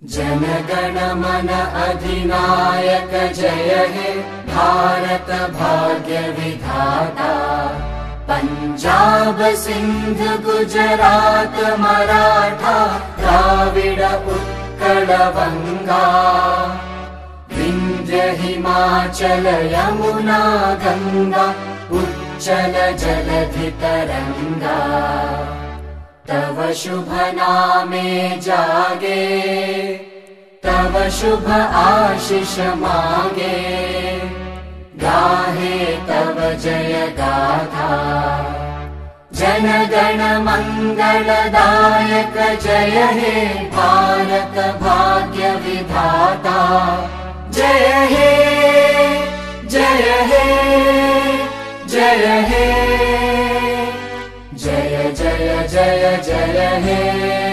जनगण मन अधिनायक जय हे भारत भाग्य विधाता। पंजाब सिंध गुजरात मराठा द्राविड उत्कल बंगा। विंध्य हिमाचल यमुना गंगा उच्चल जलधि तरंगा। तव शुभ नामे जागे तव शुभ आशीष मागे। गाहे तव जय गाथा जनगण मंगलदायक जय हे भारत भाग्य विधाता। जय हे जय हे जय हे जय जय जय जय हे।